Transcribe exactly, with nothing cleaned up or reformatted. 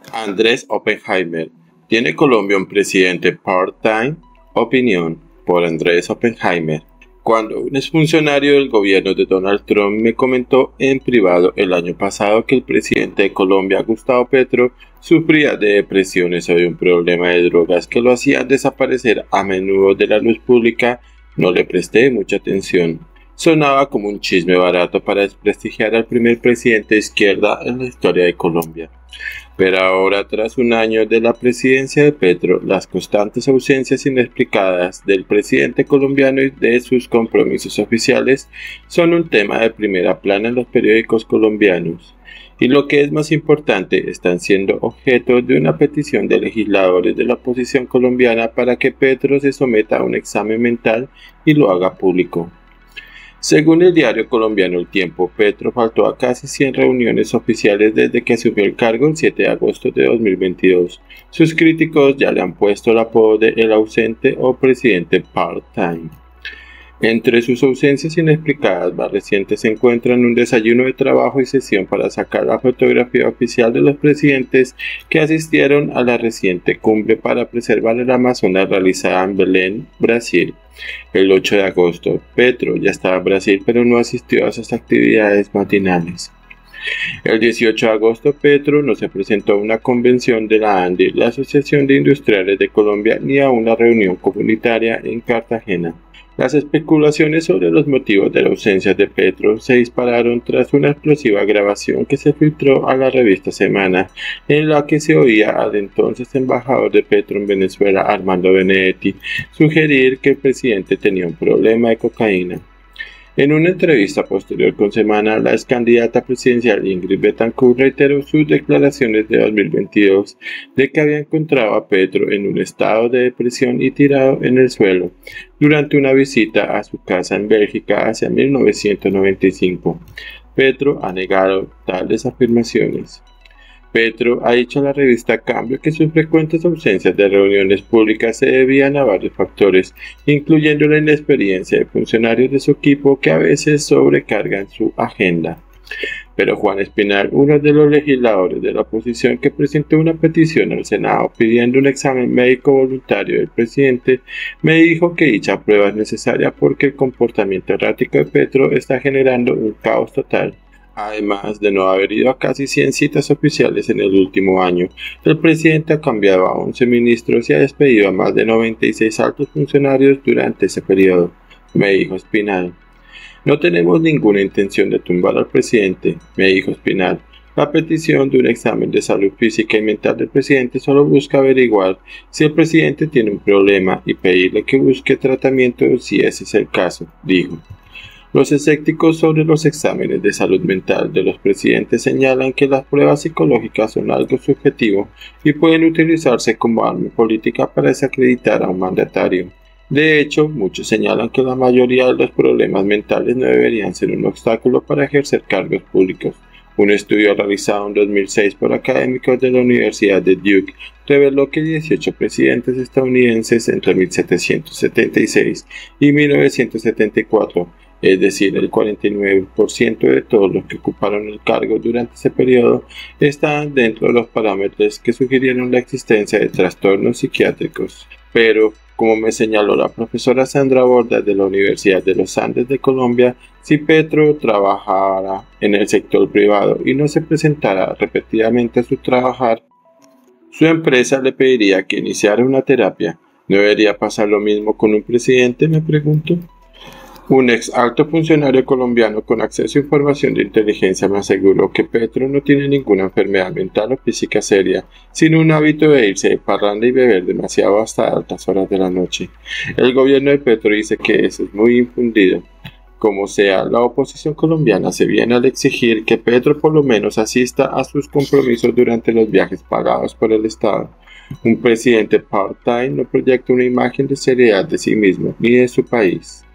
Andrés Oppenheimer. ¿Tiene Colombia un presidente part-time? Opinión por Andrés Oppenheimer. Cuando un exfuncionario del gobierno de Donald Trump me comentó en privado el año pasado que el presidente de Colombia, Gustavo Petro, sufría de depresiones o de un problema de drogas que lo hacían desaparecer a menudo de la luz pública, no le presté mucha atención. Sonaba como un chisme barato para desprestigiar al primer presidente de izquierda en la historia de Colombia. Pero ahora, tras un año de la presidencia de Petro, las constantes ausencias inexplicadas del presidente colombiano y de sus compromisos oficiales son un tema de primera plana en los periódicos colombianos. Y lo que es más importante, están siendo objeto de una petición de legisladores de la oposición colombiana para que Petro se someta a un examen mental y lo haga público. Según el diario colombiano El Tiempo, Petro faltó a casi cien reuniones oficiales desde que asumió el cargo el siete de agosto de dos mil veintidós. Sus críticos ya le han puesto el apodo de El Ausente o Presidente Part-Time. Entre sus ausencias inexplicadas más recientes se encuentran un desayuno de trabajo y sesión para sacar la fotografía oficial de los presidentes que asistieron a la reciente cumbre para preservar el Amazonas realizada en Belén, Brasil. El ocho de agosto, Petro ya estaba en Brasil pero no asistió a sus actividades matinales. El dieciocho de agosto, Petro no se presentó a una convención de la ANDI, la Asociación de Industriales de Colombia, ni a una reunión comunitaria en Cartagena. Las especulaciones sobre los motivos de la ausencia de Petro se dispararon tras una explosiva grabación que se filtró a la revista Semana, en la que se oía al entonces embajador de Petro en Venezuela, Armando Benedetti, sugerir que el presidente tenía un problema de cocaína. En una entrevista posterior con Semana, la excandidata presidencial Ingrid Betancourt reiteró sus declaraciones de dos mil veintidós de que había encontrado a Petro en un estado de depresión y tirado en el suelo durante una visita a su casa en Bélgica hacia mil novecientos noventa y cinco. Petro ha negado tales afirmaciones. Petro ha dicho a la revista Cambio que sus frecuentes ausencias de reuniones públicas se debían a varios factores, incluyendo la inexperiencia de funcionarios de su equipo que a veces sobrecargan su agenda. Pero Juan Espinal, uno de los legisladores de la oposición que presentó una petición al Senado pidiendo un examen médico voluntario del presidente, me dijo que dicha prueba es necesaria porque el comportamiento errático de Petro está generando un caos total. Además de no haber ido a casi cien citas oficiales en el último año, el presidente ha cambiado a once ministros y ha despedido a más de noventa y seis altos funcionarios durante ese periodo, me dijo Espinal. No tenemos ninguna intención de tumbar al presidente, me dijo Espinal. La petición de un examen de salud física y mental del presidente solo busca averiguar si el presidente tiene un problema y pedirle que busque tratamiento si ese es el caso, dijo. Los escépticos sobre los exámenes de salud mental de los presidentes señalan que las pruebas psicológicas son algo subjetivo y pueden utilizarse como arma política para desacreditar a un mandatario. De hecho, muchos señalan que la mayoría de los problemas mentales no deberían ser un obstáculo para ejercer cargos públicos. Un estudio realizado en dos mil seis por académicos de la Universidad de Duke reveló que dieciocho presidentes estadounidenses entre mil setecientos setenta y seis y mil novecientos setenta y cuatro, es decir, el cuarenta y nueve por ciento de todos los que ocuparon el cargo durante ese periodo, estaban dentro de los parámetros que sugirieron la existencia de trastornos psiquiátricos. Pero, como me señaló la profesora Sandra Borda de la Universidad de los Andes de Colombia, si Petro trabajara en el sector privado y no se presentara repetidamente a su trabajar, su empresa le pediría que iniciara una terapia. ¿No debería pasar lo mismo con un presidente?, me pregunto. Un ex alto funcionario colombiano con acceso a información de inteligencia me aseguró que Petro no tiene ninguna enfermedad mental o física seria, sino un hábito de irse de parranda y beber demasiado hasta altas horas de la noche. El gobierno de Petro dice que eso es muy infundido. Como sea, la oposición colombiana se viene al exigir que Petro por lo menos asista a sus compromisos durante los viajes pagados por el Estado. Un presidente part-time no proyecta una imagen de seriedad de sí mismo ni de su país.